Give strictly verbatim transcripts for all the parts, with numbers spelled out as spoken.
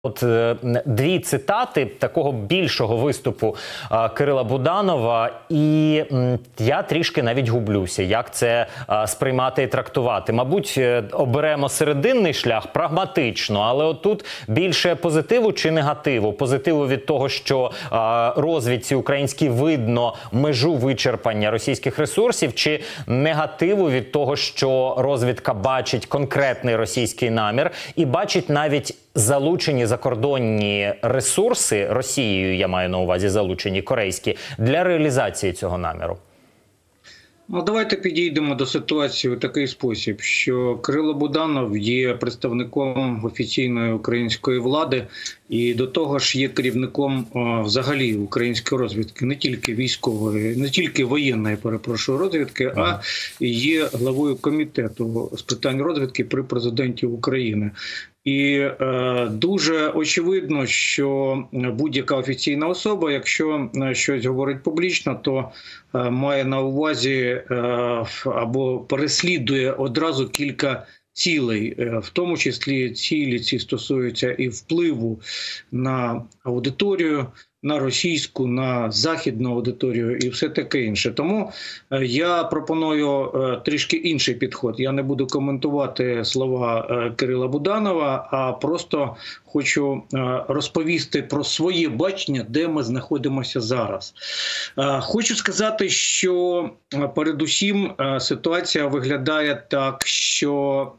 От дві цитати такого більшого виступу а, Кирила Буданова, і м, я трішки навіть гублюся, як це а, сприймати і трактувати. Мабуть, оберемо серединний шлях прагматично, але отут більше позитиву чи негативу? Позитиву від того, що а, розвідці українській видно межу вичерпання російських ресурсів, чи негативу від того, що розвідка бачить конкретний російський намір і бачить навіть залучені закордонні ресурси Росією, я маю на увазі залучені корейські, для реалізації цього наміру? Ну, давайте підійдемо до ситуації у такий спосіб, що Кирило Буданов є представником офіційної української влади і до того ж є керівником о, взагалі української розвідки, не тільки військової, не тільки воєнної, перепрошую, розвідки, а є главою комітету з питань розвідки при президенті України. І е, дуже очевидно, що будь-яка офіційна особа, якщо щось говорить публічно, то е, має на увазі е, або переслідує одразу кілька цілей, е, в тому числі цілі ці стосуються і впливу на аудиторію, на російську, на західну аудиторію і все таке інше. Тому я пропоную трішки інший підход. Я не буду коментувати слова Кирила Буданова, а просто хочу розповісти про своє бачення, де ми знаходимося зараз. Хочу сказати, що передусім ситуація виглядає так, що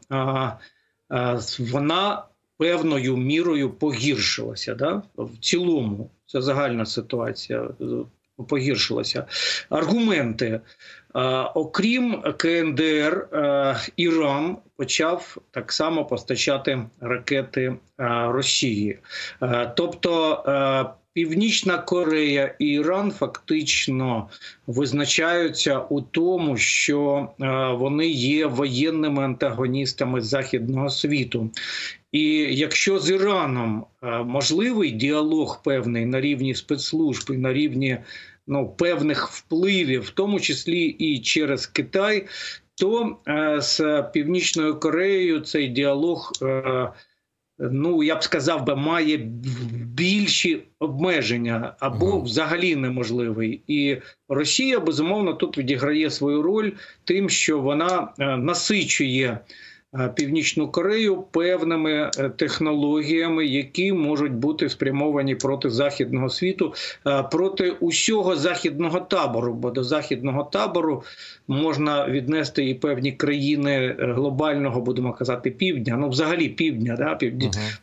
вона певною мірою погіршилася, да? В цілому. Це загальна ситуація, погіршилася. Аргументи. Окрім КНДР, Іран почав так само постачати ракети Росії. Тобто Північна Корея і Іран фактично визначаються у тому, що вони є воєнними антагоністами західного світу. І якщо з Іраном можливий діалог певний на рівні спецслужб і на рівні ну, певних впливів, в тому числі і через Китай, то е, з Північною Кореєю цей діалог, е, ну, я б сказав, би, має більші обмеження або взагалі неможливий. І Росія, безумовно, тут відіграє свою роль тим, що вона е, насичує Північну Корею певними технологіями, які можуть бути спрямовані проти західного світу, проти усього західного табору, бо до західного табору можна віднести і певні країни глобального, будемо казати, півдня, ну взагалі півдня, да, півдня, uh-huh.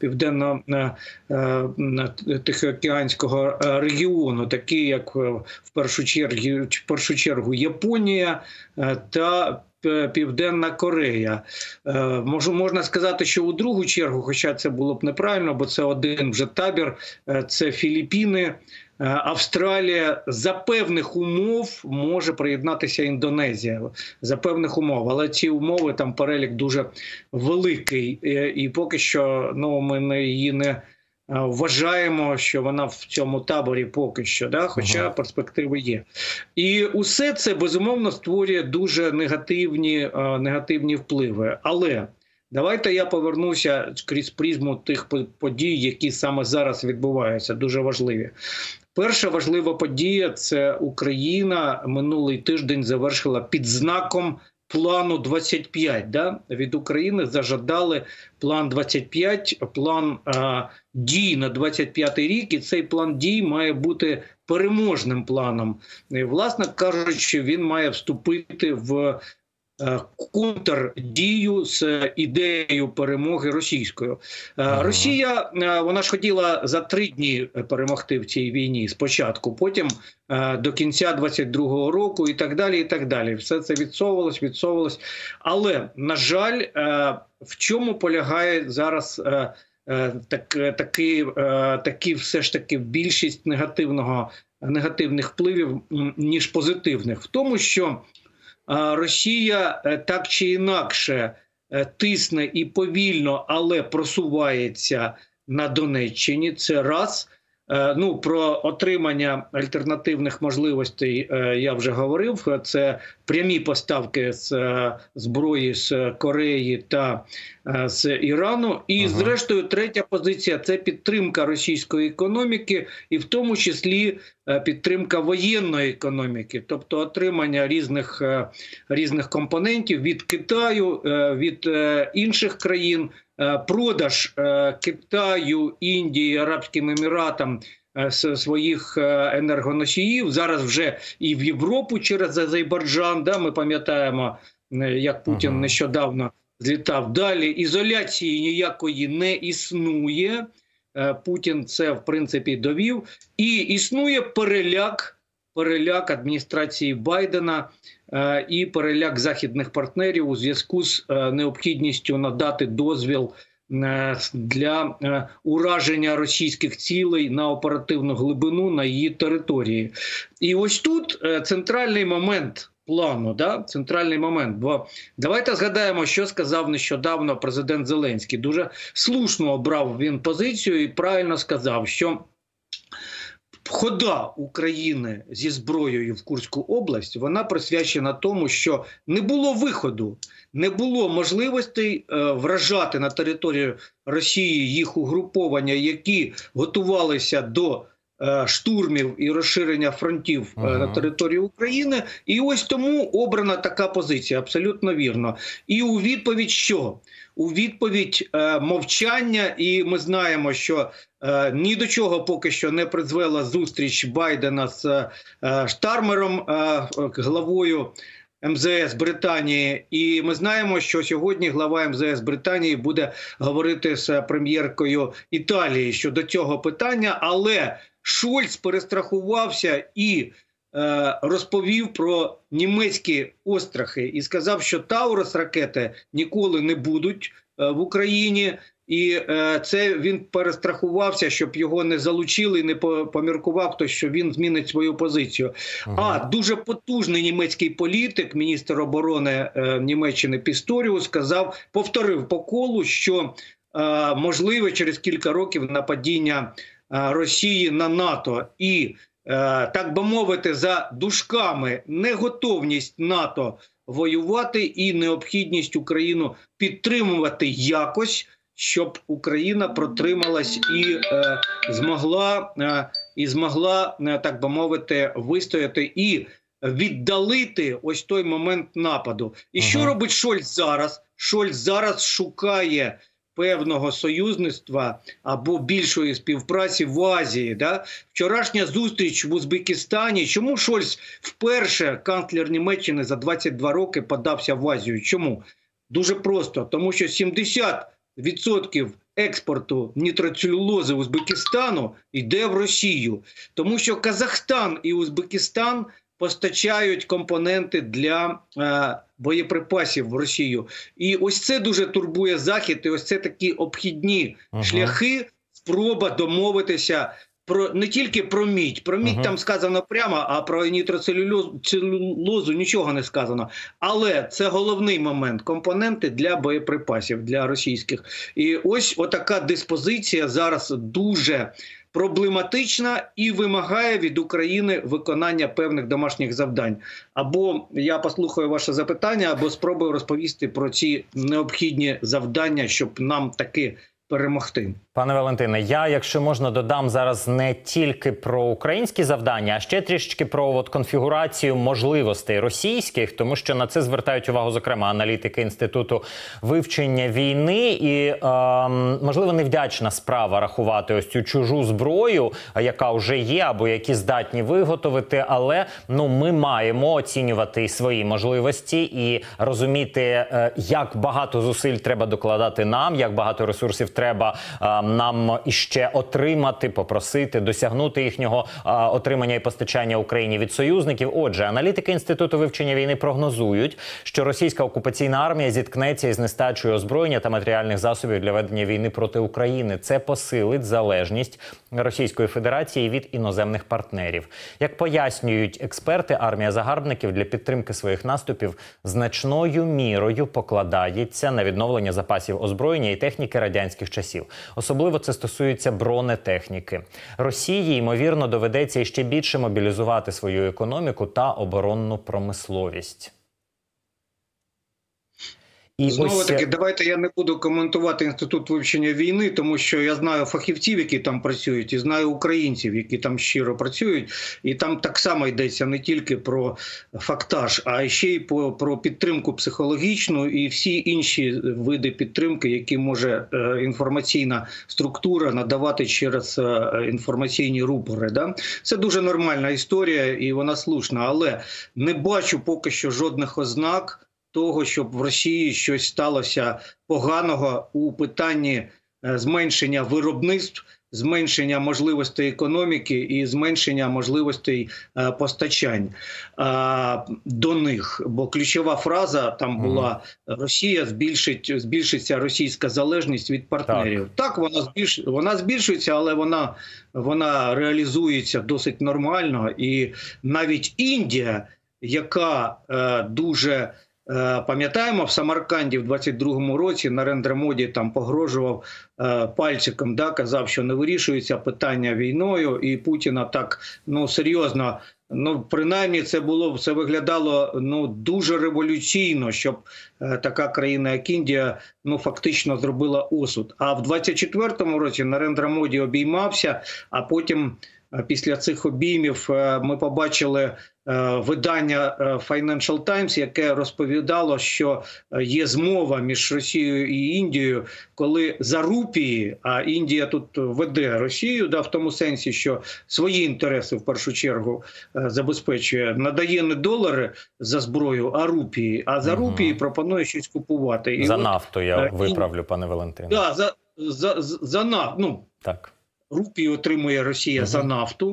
південно-тихоокеанського регіону, такі як в першу чергу, в першу чергу Японія та Південна Корея. Можу, можна сказати, що у другу чергу, хоча це було б неправильно, бо це один вже табір, це Філіппіни, Австралія. За певних умов може приєднатися Індонезія. За певних умов. Але ці умови, там перелік дуже великий. І поки що ну, ми не, її не вважаємо, що вона в цьому таборі поки що, да? Хоча ага. перспективи є. І усе це, безумовно, створює дуже негативні, негативні впливи. Але давайте я повернуся крізь призму тих подій, які саме зараз відбуваються, дуже важливі. Перша важлива подія – це Україна минулий тиждень завершила під знаком плану двадцять п'ять, да? Від України зажадали план двадцять п'ять, план а, дій на двадцять п'ятий рік, і цей план дій має бути переможним планом. І, власне кажучи, він має вступити в контрдію з ідеєю перемоги російською. Ага. Росія, вона ж хотіла за три дні перемогти в цій війні спочатку, потім до кінця двадцять другого року і так далі, і так далі. Все це відсовувалось, відсовувалось. Але, на жаль, в чому полягає зараз так, таки, таки все ж таки більшість негативного, негативних впливів, ніж позитивних? В тому, що Росія так чи інакше тисне і повільно, але просувається на Донеччині. Це раз. Ну, про отримання альтернативних можливостей я вже говорив. Це прямі поставки з зброї з Кореї та з Ірану. І, ага. зрештою, третя позиція – це підтримка російської економіки, і в тому числі підтримка воєнної економіки, тобто отримання різних, різних компонентів від Китаю, від інших країн, продаж Китаю, Індії, Арабським Еміратам своїх енергоносіїв, зараз вже і в Європу через Азербайджан, да, ми пам'ятаємо, як Путін ага. нещодавно злітав. Далі ізоляції ніякої не існує, Путін це, в принципі, довів, і існує переляк, переляк адміністрації Байдена і переляк західних партнерів у зв'язку з необхідністю надати дозвіл для ураження російських цілей на оперативну глибину на її території. І ось тут центральний момент плану, да? центральний момент. Бо давайте згадаємо, що сказав нещодавно президент Зеленський. Дуже слушно обрав він позицію і правильно сказав, що хода України зі зброєю в Курську область, вона присвячена тому, що не було виходу, не було можливостей е, вражати на територію Росії їх угруповання, які готувалися до е, штурмів і розширення фронтів е, ага. на території України. І ось тому обрана така позиція, абсолютно вірно. І у відповідь що? У відповідь е, мовчання, і ми знаємо, що е, ні до чого поки що не призвела зустріч Байдена з е, Штармером, е, главою ем зе ес Британії. І ми знаємо, що сьогодні глава ем зе ес Британії буде говорити з прем'єркою Італії щодо цього питання, але Шольц перестрахувався і розповів про німецькі острахи і сказав, що Таурус ракети ніколи не будуть в Україні. І це він перестрахувався, щоб його не залучили і не поміркував хтось, що він змінить свою позицію. Ага. А дуже потужний німецький політик, міністр оборони Німеччини Пісторіус, сказав, повторив по колу, що можливе через кілька років нападіння Росії на НАТО. І так би мовити, за дужками неготовність НАТО воювати і необхідність Україну підтримувати якось, щоб Україна протрималась і е, змогла, е, і змогла, е, так би мовити, вистояти і віддалити ось той момент нападу. І ага. що робить Шольц зараз? Шольц зараз шукає певного союзництва або більшої співпраці в Азії. Да? Вчорашня зустріч в Узбекистані. Чому Шольц вперше, канцлер Німеччини, за двадцять два роки подався в Азію? Чому? Дуже просто. Тому що сімдесят відсотків експорту нітроцелюлози Узбекистану йде в Росію. Тому що Казахстан і Узбекистан постачають компоненти для е, боєприпасів в Росію. І ось це дуже турбує Захід, і ось це такі обхідні ага. шляхи, спроба домовитися про не тільки про мідь. Про мідь ага. там сказано прямо, а про нітроцелюлозу нічого не сказано. Але це головний момент – компоненти для боєприпасів, для російських. І ось отака диспозиція зараз дуже проблематична і вимагає від України виконання певних домашніх завдань. Або я послухаю ваше запитання, або спробую розповісти про ці необхідні завдання, щоб нам таки перемогти. Пане Валентине, я, якщо можна, додам зараз не тільки про українські завдання, а ще трішечки про от конфігурацію можливостей російських, тому що на це звертають увагу, зокрема, аналітики Інституту вивчення війни. І, е, можливо, невдячна справа рахувати ось цю чужу зброю, яка вже є, або які здатні виготовити, але ну, ми маємо оцінювати свої можливості і розуміти, е, як багато зусиль треба докладати нам, як багато ресурсів треба е, нам іще отримати, попросити, досягнути їхнього а, отримання і постачання Україні від союзників. Отже, аналітики Інституту вивчення війни прогнозують, що російська окупаційна армія зіткнеться із нестачею озброєння та матеріальних засобів для ведення війни проти України. Це посилить залежність Російської Федерації від іноземних партнерів. Як пояснюють експерти, армія загарбників для підтримки своїх наступів значною мірою покладається на відновлення запасів озброєння і техніки радянських часів. Особливо це стосується бронетехніки. Росії, ймовірно, доведеться іще більше мобілізувати свою економіку та оборонну промисловість. І Знову ось... таки, давайте я не буду коментувати Інститут вивчення війни, тому що я знаю фахівців, які там працюють, і знаю українців, які там щиро працюють. І там так само йдеться не тільки про фактаж, а ще й про, про підтримку психологічну і всі інші види підтримки, які може е, інформаційна структура надавати через е, інформаційні рупори. Да? Це дуже нормальна історія і вона слушна, але не бачу поки що жодних ознак того, щоб в Росії щось сталося поганого у питанні зменшення виробництв, зменшення можливостей економіки і зменшення можливостей е, постачань е, до них. Бо ключова фраза там була: Росія збільшить, збільшиться російська залежність від партнерів. Так, так вона, збільш, вона збільшується, але вона, вона реалізується досить нормально. І навіть Індія, яка е, дуже... Пам'ятаємо, в Самарканді в двадцять другому році Нарендра Моді там погрожував е, пальчиком, да, казав, що не вирішується питання війною, і Путіна так, ну, серйозно, ну, принаймні це було, це виглядало, ну, дуже революційно, щоб е, така країна, як Індія, ну, фактично зробила осуд. А в двадцять четвертому році Нарендра Моді обіймався, а потім е, після цих обіймів е, ми побачили видання Financial Times, яке розповідало, що є змова між Росією і Індією, коли за рупії, а Індія тут веде Росію, да, в тому сенсі, що свої інтереси в першу чергу забезпечує, надає не долари за зброю, а рупії, а за угу. рупії пропонує щось купувати. І за от, нафту я і... виправлю, пане Валентине. Да, за, за, за нафту. Ну, так. Рупії отримує Росія угу. за нафту,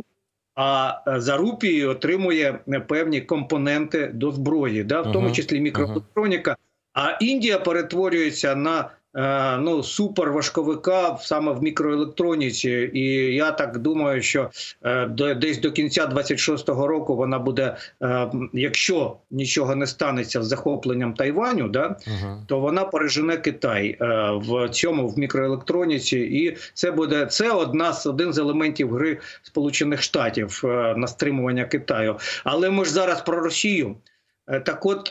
а за рупії отримує певні компоненти до зброї, да, в тому числі мікроелектроніка. А Індія перетворюється на е, ну, суперважковика саме в мікроелектроніці. І я так думаю, що е, до, десь до кінця двадцять шостого року вона буде, е, якщо нічого не станеться з захопленням Тайваню, да, uh-huh. то вона пережене Китай е, в цьому, в мікроелектроніці. І це буде, це одна з, один з елементів гри Сполучених Штатів е, на стримування Китаю. Але ми ж зараз про Росію. Так от,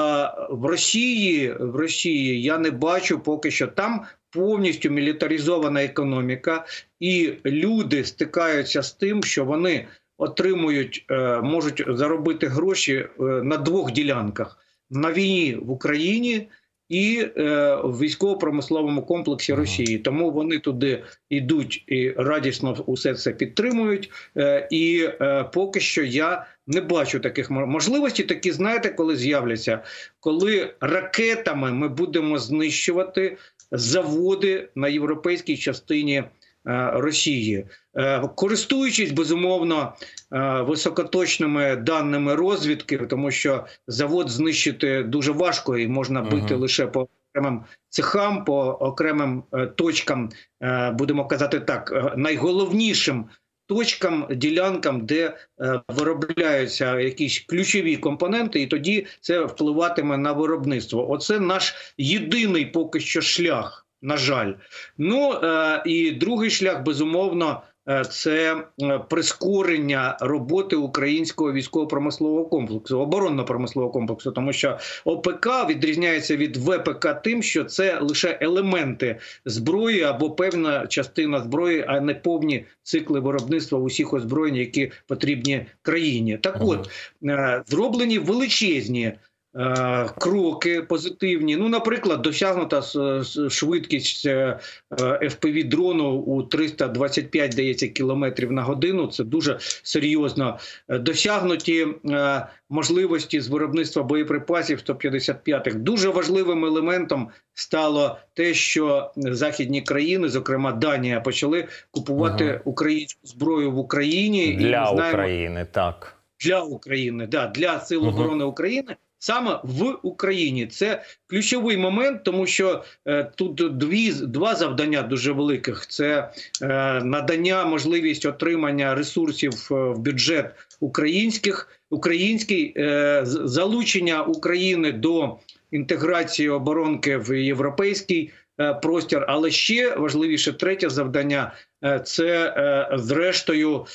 в Росії, в Росії я не бачу поки що, там повністю мілітаризована економіка, і люди стикаються з тим, що вони отримують, можуть заробити гроші на двох ділянках: на війні в Україні і в військово-промисловому комплексі Росії. Тому вони туди йдуть і радісно усе це підтримують. І поки що я не бачу таких можливостей. Такі, знаєте, коли з'являться? Коли ракетами ми будемо знищувати заводи на європейській частині Росії. Користуючись, безумовно, високоточними даними розвідки, тому що завод знищити дуже важко і можна бити uh-huh. лише по окремим цехам, по окремим точкам, будемо казати так, найголовнішим точкам, ділянкам, де е, виробляються якісь ключові компоненти, і тоді це впливатиме на виробництво. Оце наш єдиний поки що шлях, на жаль. Ну, е, і другий шлях, безумовно, е, це прискорення роботи українського військово-промислового комплексу, оборонно-промислового комплексу, тому що ОПК відрізняється від ВПК тим, що це лише елементи зброї або певна частина зброї, а не повні цикли виробництва усіх озброєнь, які потрібні країні. Так от, е, зроблені величезні кроки позитивні. Ну, наприклад, досягнута швидкість еф пі ві-дрону у триста двадцять п'ять, здається, кілометрів на годину. Це дуже серйозно. Досягнуті можливості з виробництва боєприпасів сто п'ятдесят п'ятих. Дуже важливим елементом стало те, що західні країни, зокрема Данія, почали купувати ага. українську зброю в Україні. Для і ми знаємо, України, так. Для України, да, для Сил оборони ага. України. Саме в Україні. Це ключовий момент, тому що е, тут дві, два завдання дуже великих. Це е, надання, можливість отримання ресурсів в бюджет українських, український, е, залучення України до інтеграції оборонки в європейський е, простір. Але ще важливіше третє завдання це, зрештою,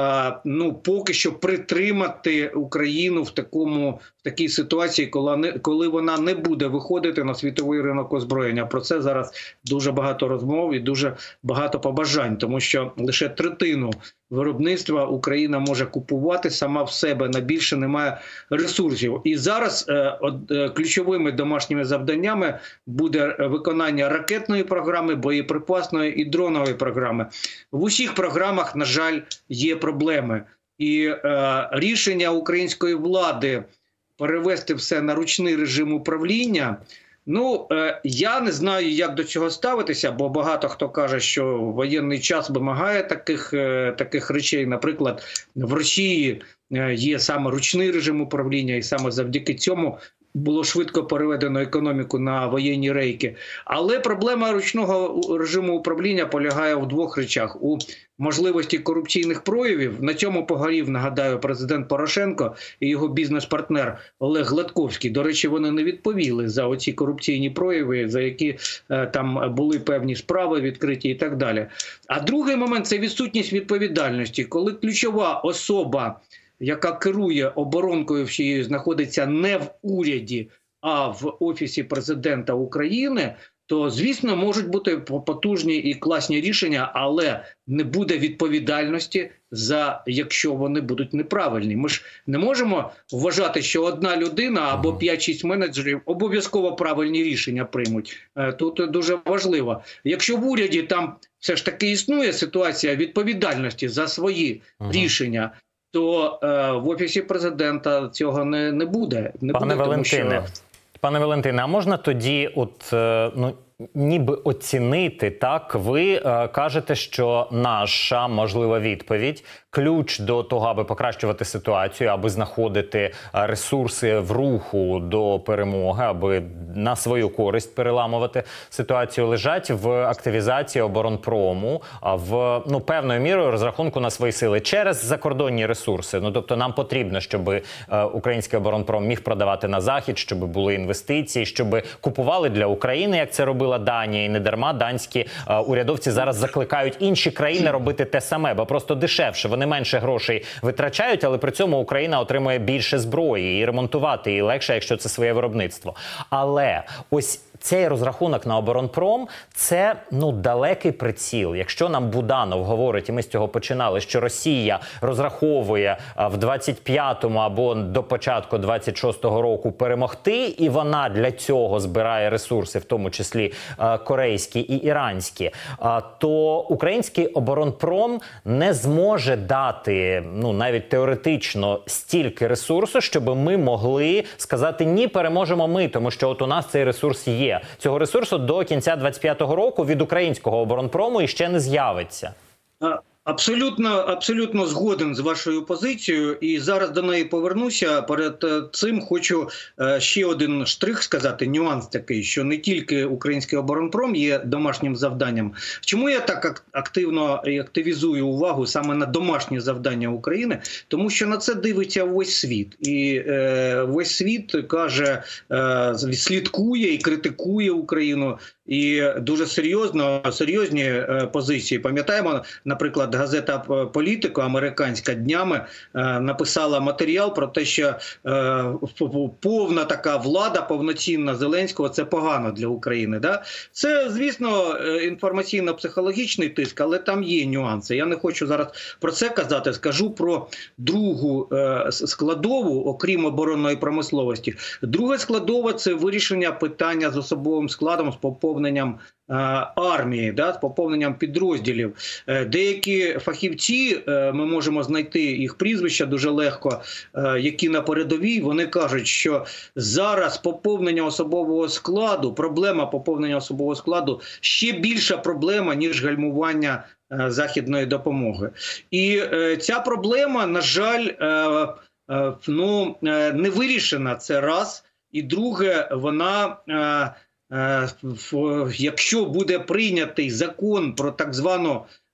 ну, поки що притримати Україну в такому в такій ситуації, коли не коли вона не буде виходити на світовий ринок озброєння. Про це зараз дуже багато розмов і дуже багато побажань, тому що лише третину виробництва Україна може купувати сама в себе, на більше немає ресурсів. І зараз е, е, ключовими домашніми завданнями буде виконання ракетної програми, боєприпасної і дронової програми. В усіх програмах, на жаль, є проблеми. І е, рішення української влади перевести все на ручний режим управління, ну, е, я не знаю, як до цього ставитися, бо багато хто каже, що воєнний час вимагає таких, е, таких речей. Наприклад, в Росії е, є саме ручний режим управління, і саме завдяки цьому було швидко переведено економіку на воєнні рейки. Але проблема ручного режиму управління полягає в двох речах. У можливості корупційних проявів. На цьому погорів, нагадаю, президент Порошенко і його бізнес-партнер Олег Гладковський. До речі, вони не відповіли за оці корупційні прояви, за які е, там були певні справи відкриті і так далі. А другий момент – це відсутність відповідальності. Коли ключова особа, яка керує оборонкою всією, знаходиться не в уряді, а в Офісі президента України, то, звісно, можуть бути потужні і класні рішення, але не буде відповідальності, за якщо вони будуть неправильні. Ми ж не можемо вважати, що одна людина або п'ять-шість менеджерів обов'язково правильні рішення приймуть. Тут дуже важливо. Якщо в уряді там все ж таки існує ситуація відповідальності за свої ага. рішення, то е, в Офісі президента цього не, не буде. Не Пане буде, Валентине, тому що... Пане Валентине, а можна тоді от, е, ну, ніби оцінити, так? Ви е, кажете, що наша можлива відповідь, ключ до того, аби покращувати ситуацію, аби знаходити ресурси в руху до перемоги, аби на свою користь переламувати ситуацію, лежать в активізації оборонпрому, в, ну, певною мірою розрахунку на свої сили через закордонні ресурси. Ну, тобто нам потрібно, щоб е, український оборонпром міг продавати на Захід, щоб були інвестиції, щоб купували для України, як це робила Данія. І не дарма данські е, урядовці зараз закликають інші країни робити те саме, бо просто дешевше. Вони менше грошей витрачають, але при цьому Україна отримує більше зброї і ремонтувати її легше, якщо це своє виробництво. Але ось цей розрахунок на оборонпром – це, ну, далекий приціл. Якщо нам Буданов говорить, і ми з цього починали, що Росія розраховує в двадцять п'ятому або до початку двадцять шостого року перемогти, і вона для цього збирає ресурси, в тому числі корейські і іранські, то український оборонпром не зможе дати, ну, навіть теоретично, стільки ресурсу, щоб ми могли сказати, ні, переможемо ми, тому що от у нас цей ресурс є. Цього ресурсу до кінця двадцять п'ятого року від українського оборонпрому іще не з'явиться. Абсолютно, абсолютно згоден з вашою позицією, і зараз до неї повернуся. Перед цим хочу ще один штрих сказати, нюанс такий, що не тільки український оборонпром є домашнім завданням. Чому я так активно і активізую увагу саме на домашні завдання України? Тому що на це дивиться весь світ. І е, весь світ каже, е, слідкує і критикує Україну. І дуже серйозно, серйозні е, позиції. Пам'ятаємо, наприклад, газета «Політико» американська днями е, написала матеріал про те, що е, повна така влада, повноцінна Зеленського – це погано для України. Да? Це, звісно, інформаційно-психологічний тиск, але там є нюанси. Я не хочу зараз про це казати, скажу про другу е, складову, окрім оборонної промисловості. Друга складова – це вирішення питання з особовим складом, з поповненням армії, да, з поповненням підрозділів. Деякі фахівці, ми можемо знайти їх прізвища дуже легко, які на передовій, вони кажуть, що зараз поповнення особового складу, проблема поповнення особового складу ще більша проблема, ніж гальмування західної допомоги. І ця проблема, на жаль, ну, не вирішена, це раз. І друге, вона... Якщо буде прийнятий закон про так звану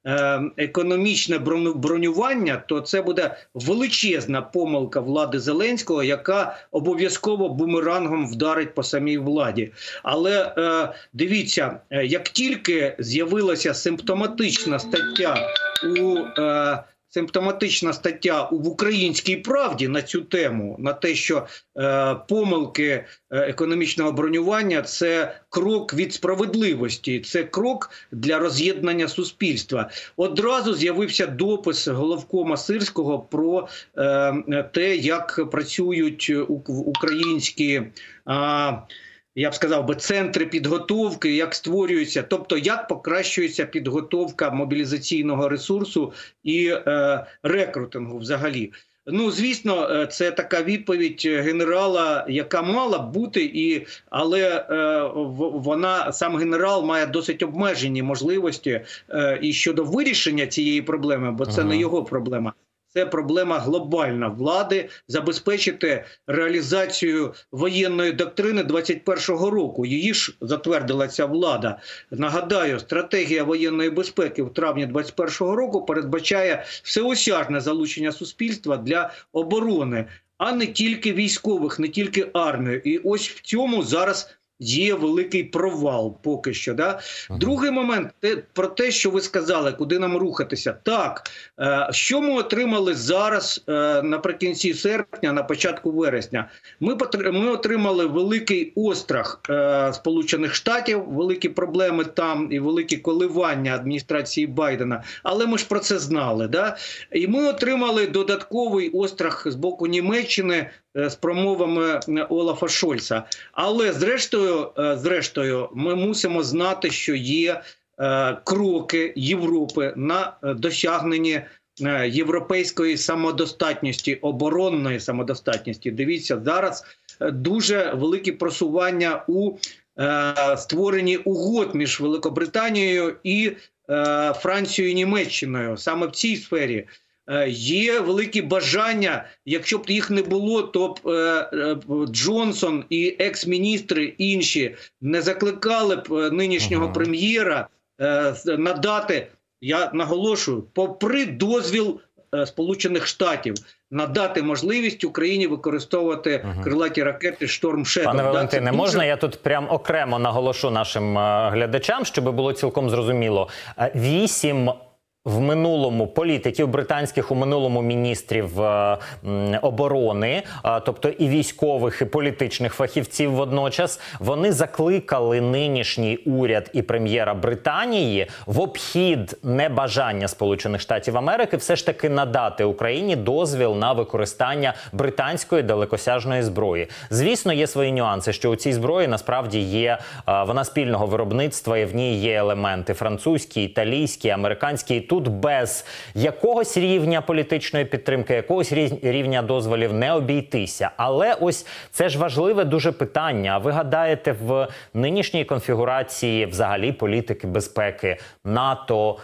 економічне бронювання, то це буде величезна помилка влади Зеленського, яка обов'язково бумерангом вдарить по самій владі. Але дивіться, як тільки з'явилася симптоматична стаття у симптоматична стаття в «Українській правді» на цю тему, на те, що е, помилки е, економічного бронювання – це крок від справедливості, це крок для роз'єднання суспільства. Одразу з'явився допис головкома Сирського про е, те, як працюють українські е, я б сказав би, центри підготовки, як створюються, тобто як покращується підготовка мобілізаційного ресурсу і е, рекрутингу взагалі. Ну, звісно, це така відповідь генерала, яка мала б бути, і, але е, вона, сам генерал має досить обмежені можливості е, і щодо вирішення цієї проблеми, бо це ага. не його проблема. Це проблема глобальна влади забезпечити реалізацію воєнної доктрини двадцять першого року. Її ж затвердила ця влада. Нагадаю, стратегія воєнної безпеки в травні двадцять першого року передбачає всеосяжне залучення суспільства для оборони, а не тільки військових, не тільки армію. І ось в цьому зараз є великий провал поки що. Да? Ага. Другий момент те, про те, що ви сказали, куди нам рухатися. Так, е, що ми отримали зараз е, наприкінці серпня, на початку вересня? Ми, ми отримали великий острах е, Сполучених Штатів, великі проблеми там і великі коливання адміністрації Байдена, але ми ж про це знали. Да? І ми отримали додатковий острах з боку Німеччини з промовами Олафа Шольца. Але зрештою, зрештою ми мусимо знати, що є кроки Європи на досягненні європейської самодостатності, оборонної самодостатності. Дивіться, зараз дуже великі просування у створенні угод між Великобританією і Францією і Німеччиною. Саме в цій сфері є великі бажання, якщо б їх не було, то б е, Джонсон і екс-міністри інші не закликали б нинішнього ага. прем'єра е, надати, я наголошую, попри дозвіл е, Сполучених Штатів, надати можливість Україні використовувати ага. крилаті ракети «Шторм Шедоу». Пане Валентине, дуже... можна я тут прям окремо наголошу нашим е, глядачам, щоб було цілком зрозуміло. Вісім в минулому політиків британських, у минулому міністрів е, оборони, е, тобто і військових, і політичних фахівців водночас, вони закликали нинішній уряд і прем'єра Британії в обхід небажання Сполучених Штатів Америки все ж таки надати Україні дозвіл на використання британської далекосяжної зброї. Звісно, є свої нюанси, що у цій зброї насправді є, е, вона спільного виробництва, і в ній є елементи французькі, італійські, американські. Тут без якогось рівня політичної підтримки, якогось рівня дозволів не обійтися. Але ось це ж важливе дуже питання. А ви гадаєте, в нинішній конфігурації взагалі політики безпеки НАТО,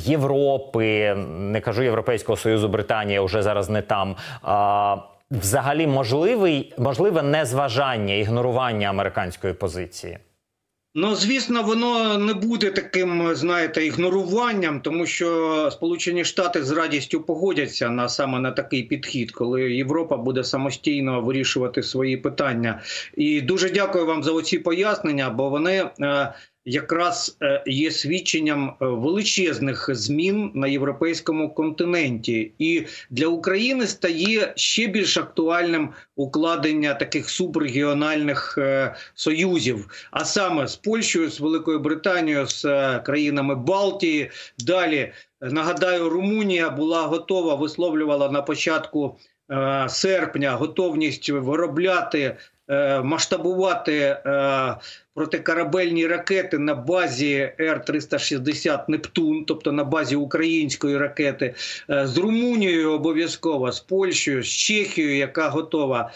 Європи, не кажу Європейського Союзу, Британія вже зараз не там, а, взагалі можливий, можливе незважання, ігнорування американської позиції? Ну, звісно, воно не буде таким, знаєте, ігноруванням, тому що Сполучені Штати з радістю погодяться на саме на такий підхід, коли Європа буде самостійно вирішувати свої питання. І дуже дякую вам за оці пояснення, бо вони е, якраз е, є свідченням величезних змін на європейському континенті. І для України стає ще більш актуальним укладення таких субрегіональних е, союзів, а саме з Польщею, з Великою Британією, з е, країнами Балтії. Далі, нагадаю, Румунія була готова, висловлювала на початку е, серпня готовність виробляти, е, масштабувати е, протикорабельні ракети на базі Р триста шістдесят «Нептун», тобто на базі української ракети, з Румунією обов'язково, з Польщею, з Чехією, яка готова,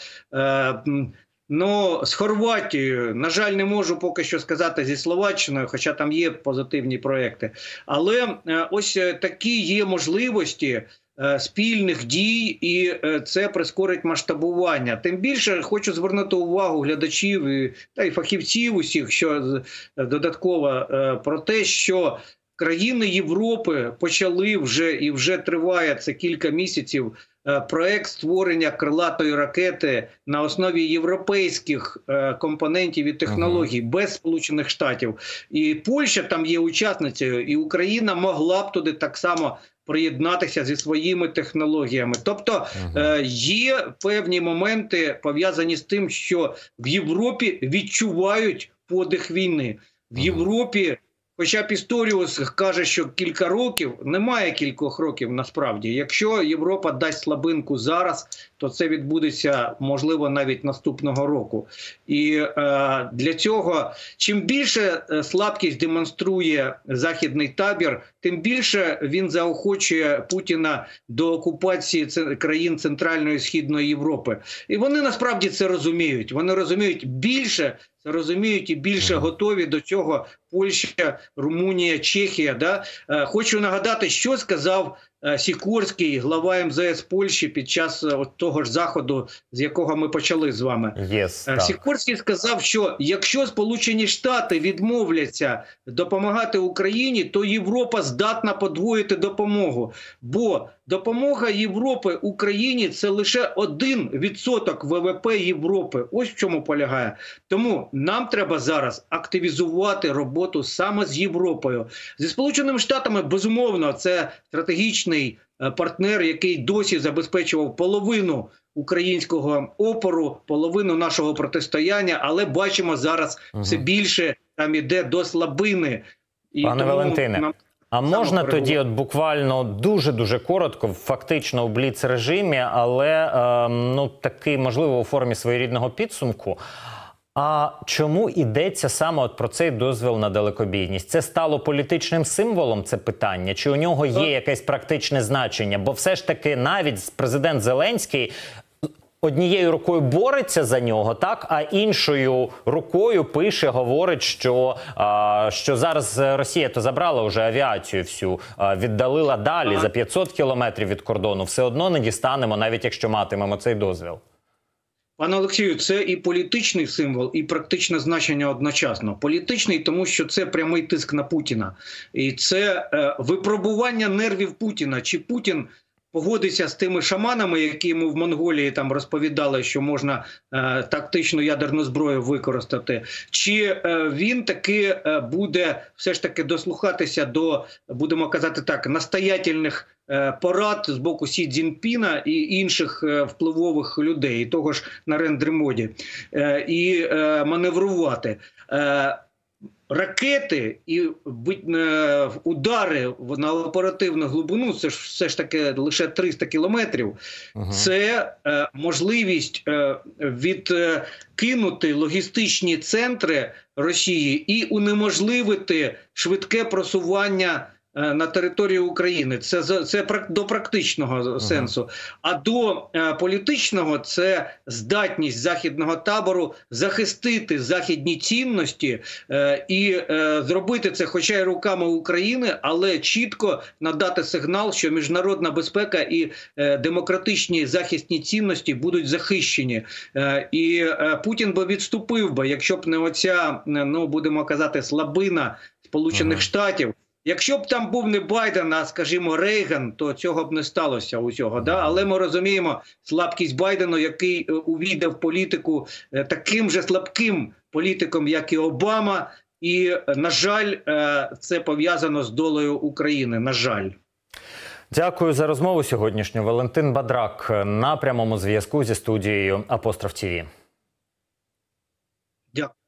ну, з Хорватією. На жаль, не можу поки що сказати зі Словаччиною, хоча там є позитивні проекти. Але ось такі є можливості спільних дій, і це прискорить масштабування. Тим більше хочу звернути увагу глядачів і, та й фахівців усіх, що додатково про те, що країни Європи почали вже і вже триває це кілька місяців проект створення крилатої ракети на основі європейських компонентів і технологій, uh-huh. без Сполучених Штатів. І Польща там є учасницею, і Україна могла б туди так само приєднатися зі своїми технологіями. Тобто uh-huh. є певні моменти, пов'язані з тим, що в Європі відчувають подих війни. В Європі, хоча Пісторіус каже, що кілька років, немає кількох років насправді. Якщо Європа дасть слабинку зараз, то це відбудеться, можливо, навіть наступного року. І е, для цього, чим більше слабкість демонструє західний табір, тим більше він заохочує Путіна до окупації країн Центральної і Східної Європи. І вони насправді це розуміють. Вони розуміють більше, це розуміють і більше готові до цього Польща, Румунія, Чехія. Да? Е, хочу нагадати, що сказав Сікорський, глава ем зе ес Польщі, під час от того ж заходу, з якого ми почали з вами. Yes, Сікорський сказав, що якщо Сполучені Штати відмовляться допомагати Україні, то Європа здатна подвоїти допомогу. Бо допомога Європи Україні – це лише один відсоток ве ве пе Європи. Ось в чому полягає. Тому нам треба зараз активізувати роботу саме з Європою. Зі Сполученими Штатами, безумовно, це стратегічний партнер, який досі забезпечував половину українського опору, половину нашого протистояння, але бачимо зараз угу. все більше там іде до слабини. І Пане тому Валентине, нам... а можна тоді от буквально дуже-дуже коротко, фактично у бліц-режимі, але е, ну, такий, можливо, у формі своєрідного підсумку. А чому йдеться саме от про цей дозвіл на далекобійність? Це стало політичним символом, це питання? Чи у нього є якесь практичне значення? Бо все ж таки навіть президент Зеленський однією рукою бореться за нього, так, а іншою рукою пише, говорить, що, а, що зараз Росія то забрала вже авіацію всю, а, віддалила далі за п'ятсот кілометрів від кордону. Все одно не дістанемо, навіть якщо матимемо цей дозвіл. Пане Олексію, це і політичний символ, і практичне значення одночасно. Політичний, тому що це прямий тиск на Путіна. І це е, випробування нервів Путіна. Чи Путін погодиться з тими шаманами, які йому в Монголії там розповідали, що можна е, тактичну ядерну зброю використати, чи е, він таки е, буде все ж таки дослухатися до, будемо казати так, настоятельних е, порад з боку Сі Цзіньпіна і інших е, впливових людей, і того ж Нарендри Моді, е, і е, маневрувати. Е, Ракети і удари на оперативну глибину, це ж все ж таки лише триста кілометрів, ага. це е, можливість е, відкинути логістичні центри Росії і унеможливити швидке просування на територію України. Це, це до практичного ага. сенсу. А до е, політичного – це здатність західного табору захистити західні цінності е, і е, зробити це хоча й руками України, але чітко надати сигнал, що міжнародна безпека і е, демократичні захисні цінності будуть захищені. Е, і е, Путін би відступив би, якщо б не оця, ну, будемо казати, слабина Сполучених ага. Штатів. Якщо б там був не Байден, а, скажімо, Рейган, то цього б не сталося усього. Да? Але ми розуміємо слабкість Байдену, який увійде в політику таким же слабким політиком, як і Обама. І, на жаль, це пов'язано з долею України, на жаль. Дякую за розмову сьогоднішню. Валентин Бадрак на прямому зв'язку зі студією Апостроф ТІВІ. Дякую.